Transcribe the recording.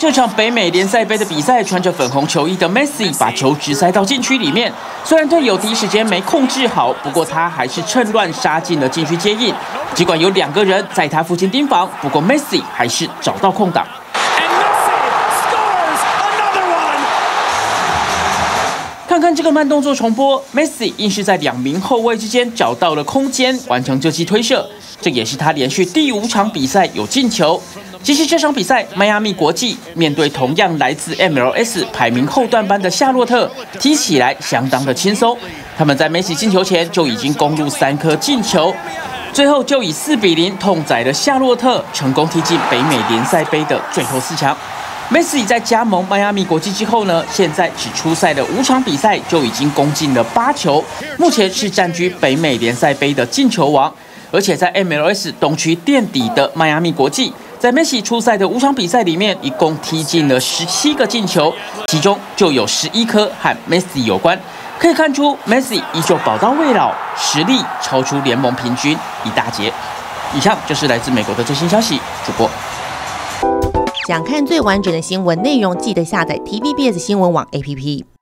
这场北美联赛杯的比赛，穿着粉红球衣的 Messi 把球直塞到禁区里面。虽然队友第一时间没控制好，不过他还是趁乱杀进了禁区接应。尽管有2个人在他附近盯防，不过 Messi 还是找到空档。 看看这个慢动作重播 ，Messi 硬是在2名后卫之间找到了空间，完成这记推射。这也是他连续第5场比赛有进球。其实这场比赛，迈阿密国际面对同样来自 MLS 排名后段班的夏洛特，踢起来相当的轻松。他们在Messi进球前就已经攻入3颗进球，最后就以4比0痛宰了夏洛特，成功踢进北美联赛杯的最后4强。 Messi 在加盟迈阿密国际之后呢，现在只出赛了5场比赛，就已经攻进了8球，目前是占据北美联赛杯的进球王。而且在 MLS 东区垫底的迈阿密国际，在 Messi 出赛的5场比赛里面，一共踢进了17个进球，其中就有11颗和 Messi 有关。可以看出 ，Messi 依旧宝刀未老，实力超出联盟平均一大截。以上就是来自美国的最新消息，主播。 想看最完整的新闻内容，记得下载 TVBS 新闻网 APP。